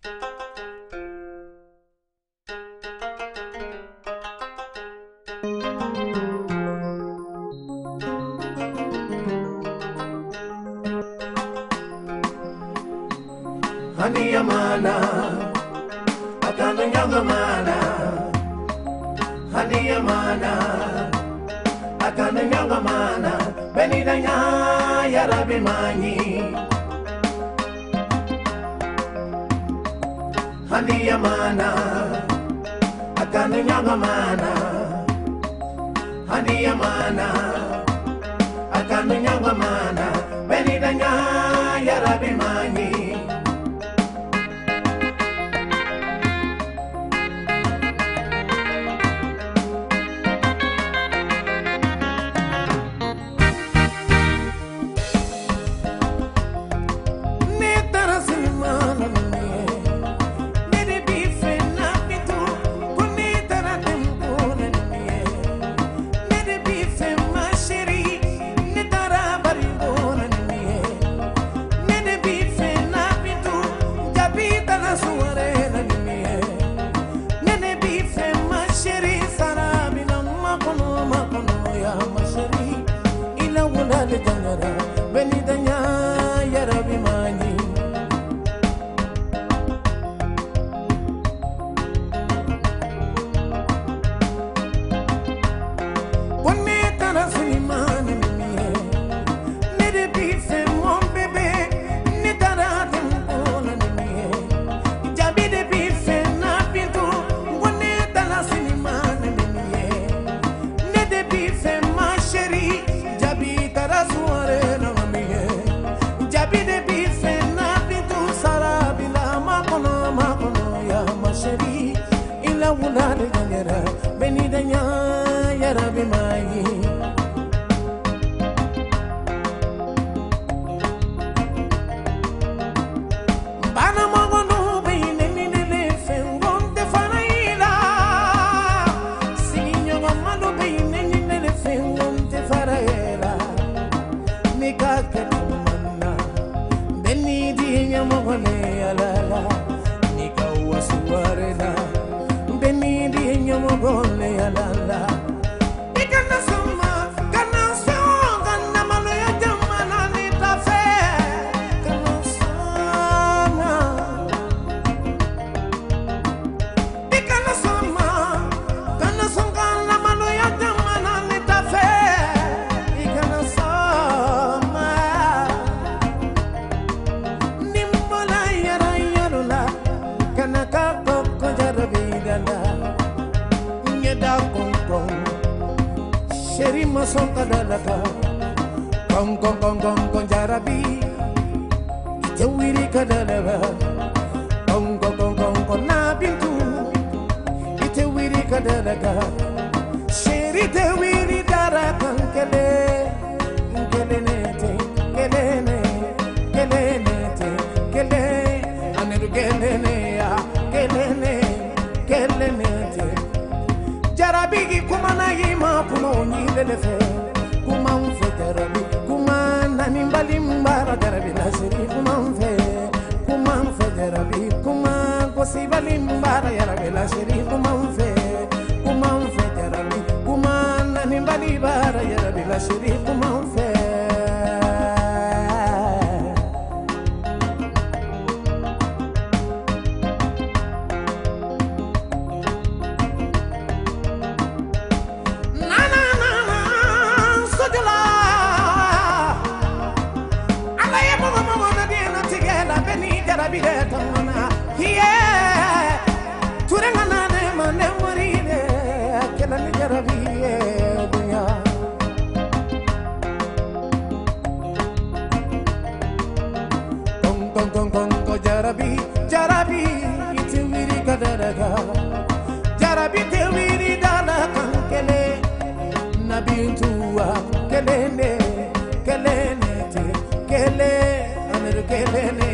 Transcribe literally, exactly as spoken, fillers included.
Hania mana, akana nyanga mana. Hania mana, akana nyanga mana. Benida nya ya Rabbi mani. Hania mana, akana nyanga mana. Hania mana, akana nyanga mana. Benida nya ya Rabbi mani. Benidanya ya Rabbi mani. Bonne tara sinimani miye. Ne de bife mon bébé. Ne tara tempona miye. Jabi de bife na pintu. Bonne tara sinimani miye. Ne de bife ma chérie. Jabi tara suare. Ila wulade gangera benidanya ya Rabbi mai. Bana magono beine minele fengon de faraila. Sinyo gamado beine minele fengon de faraila. Nika ketumana benidinya mogole alala. Nika wasuarela Mogole ya lala ikana sama kana so kana malo ya jamana ni tafe kana sama ikana sama kana so kana malo ya jamana ni tafe ikana sama nimbola yara yarula kana ka ko jarabi dala da kong kong sheri mason kadalaka kong kong kong kong kong jarabi itewiri kadalaba kong kong kong kong kong nabintu itewiri kadalaka sheri tewiri darakan kele kele nete kele ne kele nete kele aneru kele ne ya kele ne kele nete Jarabi kumana yima puno nyilelefe kuma mfe jarabi kuma nani mbali mbara jarabi la shiri kuma mfe kuma mfe jarabi kuma kosi bali mbara jarabi la shiri kuma mfe kuma mfe jarabi kuma nani mbali bara jarabi la shiri kuma mfe yeah, turengana ne mane morine, kela ni jarabi dunya. Kong kong kong kong kong jarabi, jarabi itu wiri kadaraga, jarabi te wiri dala kankele, nabi tua kele ne, kele ne te, kele aner kele ne.